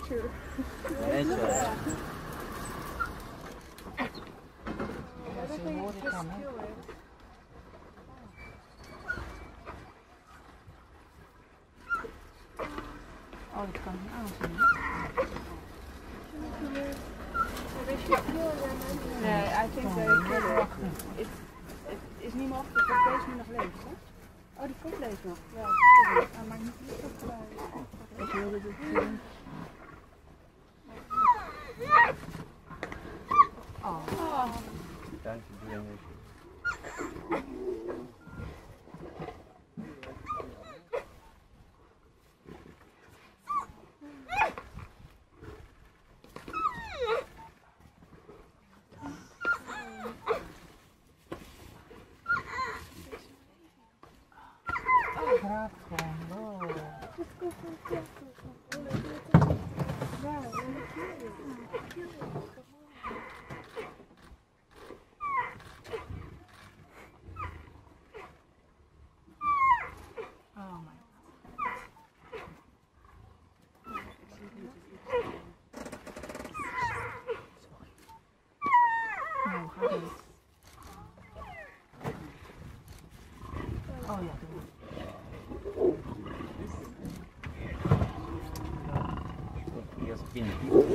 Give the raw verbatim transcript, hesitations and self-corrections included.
nature. Nature. Everything is just pure. Oh, dat kan niet aanzien. Nee, I think they kill it. Het is niet mogelijk dat deze nu nog leeft, hè? Oh, die kop leeft nog. Ja, sorry. Hij maakt niet veel geluid. Ik wilde dit doen. Oh. Dank je, Graag gewoon. Wow. Oh my god. Nou, gaat niet. Oh ja, doe. Hier is binnen.